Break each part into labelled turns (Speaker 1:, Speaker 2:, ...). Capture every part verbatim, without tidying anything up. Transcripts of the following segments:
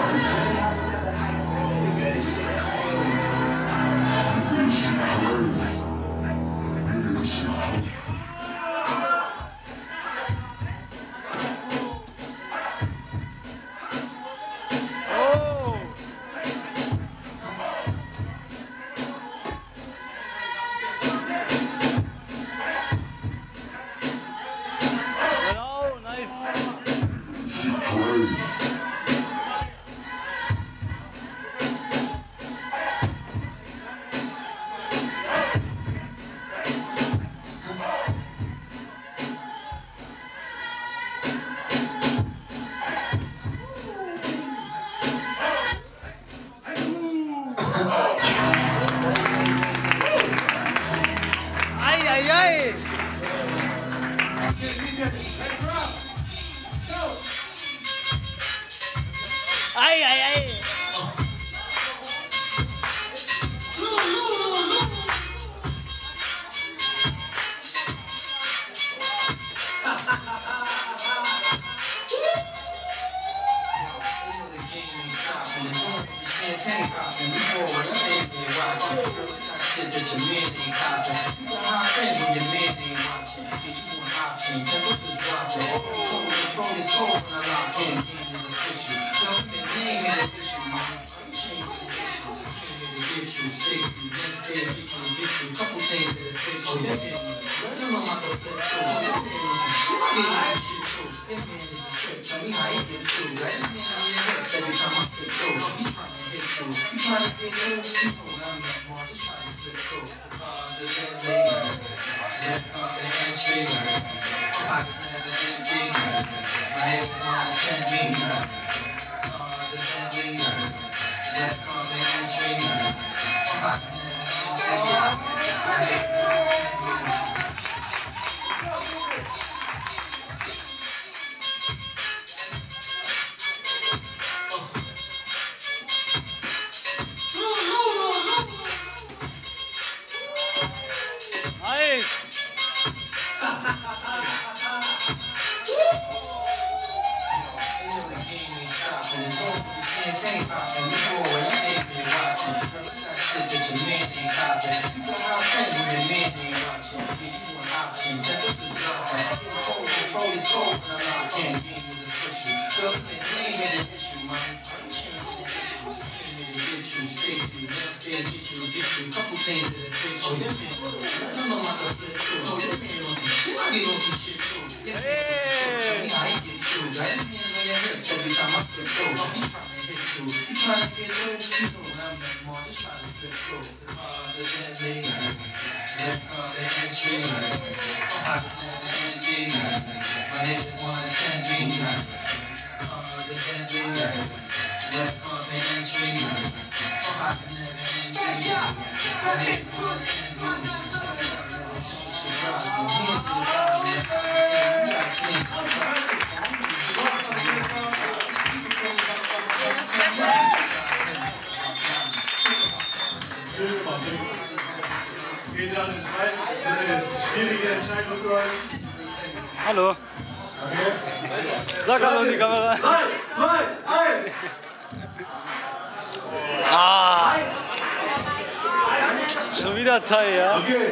Speaker 1: Ay, ay, ay.
Speaker 2: Every time I slip through, he trying to hit you. You trying to get you? You know I'm that more. Just trying to slip through. Uh, the deadly, red carpet entry. Pockets never empty. My head is on ten me. Uh, the deadly, red carpet entry. Pockets never empty. My head is on ten me. Every time I slip through, he trying to hit you. You trying to get loose, you know I'm that more. Just trying to slip through. Uh, the deadly, red carpet entry. Pockets never empty. My head is one to ten me. Uh, the deadly, red carpet entry. Pockets never empty. My head is one to ten me.
Speaker 1: Hallo. Sag hallo in die Kamera.
Speaker 3: drei, zwei, eins.
Speaker 1: Ah. Schon wieder Teil, ja?
Speaker 3: Okay.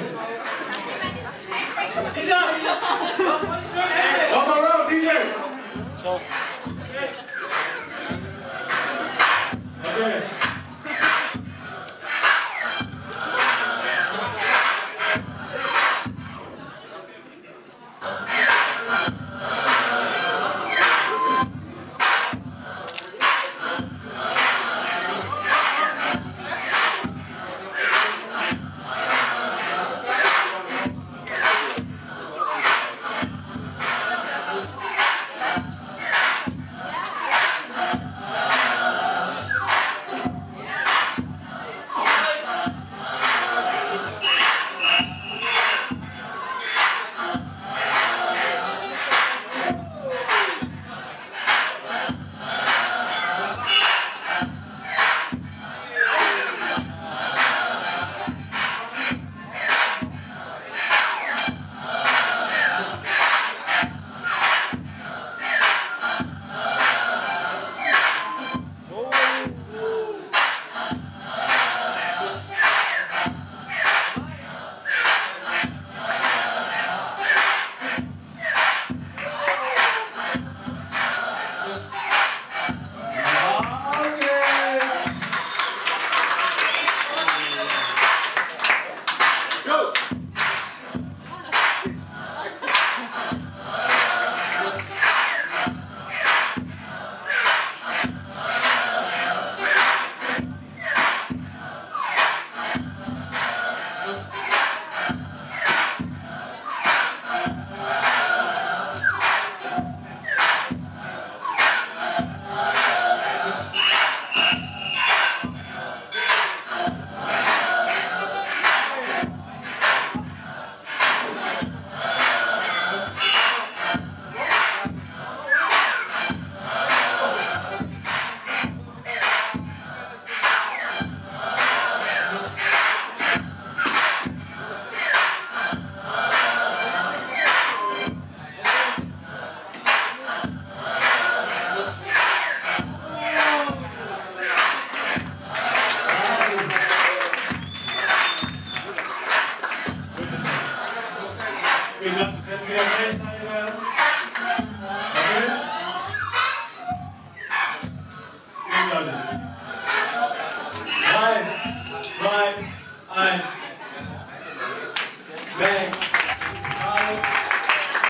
Speaker 3: Come around, D J.
Speaker 1: Ciao.
Speaker 3: Okay. drei, zwei, eins. Bang.